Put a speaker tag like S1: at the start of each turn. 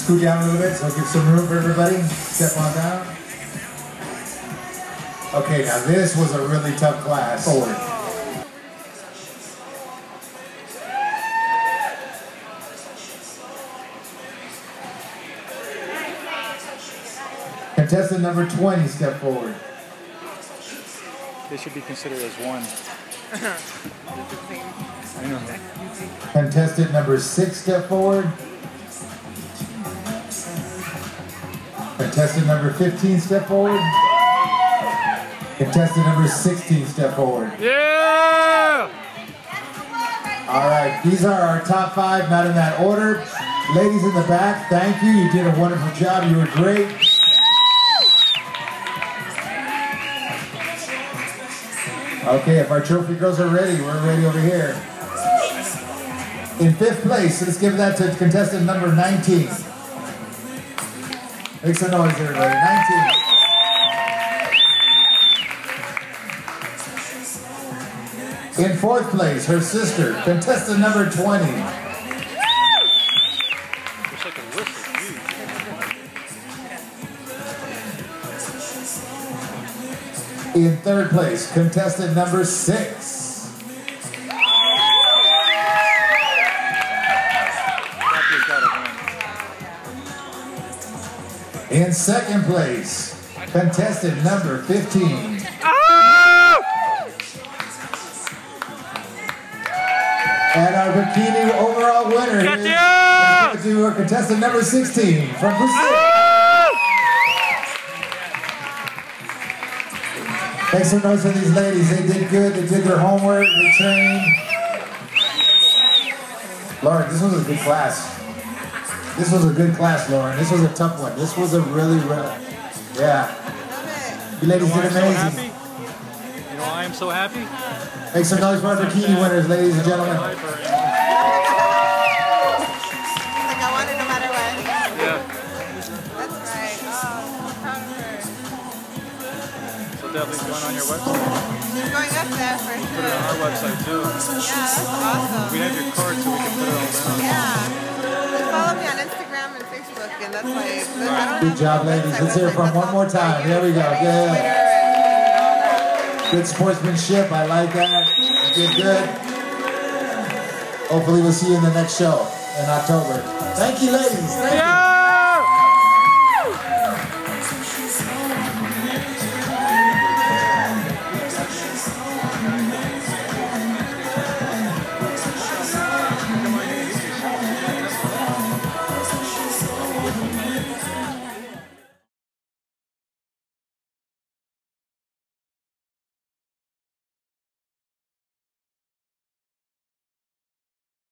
S1: Scoot down a little bit so give some room for everybody. Step on down. Okay, now this was a really tough class. Forward. Contestant number 20, step forward.
S2: They should be considered as one. I know.
S1: Contestant number 6, step forward. Contestant number 15, step forward. Contestant number 16, step forward.
S2: Yeah!
S1: All right, these are our top 5, not in that order. Ladies in the back, thank you. You did a wonderful job. You were great. Okay, if our trophy girls are ready, we're ready over here. In 5th place, let's give that to contestant number 19. Make some noise, everybody. 19. In 4th place, her sister, contestant number 20. In 3rd place, contestant number 6. In 2nd place, contestant number 15. And our bikini overall winner is to our contestant number 16 from Brazil. Make some noise for these ladies. They did good. They did their homework. They trained. Lauren, this was a good class. This was a good class, Lauren. This was a tough one. This was a really, yeah. You ladies did amazing.
S2: You know I am so happy?
S1: Make some noise for our bikini winners, ladies and gentlemen.
S3: Like I won it no matter what.
S2: Yeah.
S3: That's right. Oh, I'm proud of her.
S2: So definitely going on your website.
S3: She's going up there for sure.
S2: Put it on our website too.
S3: Yeah, that's awesome.
S2: We have your card so we can put it all down.
S3: Yeah. Just follow me on Instagram and Facebook, and that's like.
S1: Good job, ladies. Let's hear it from one more time. There we go. Yeah. Good sportsmanship. I like that. You did good. Hopefully we'll see you in the next show in October. Thank you, ladies. Thank you.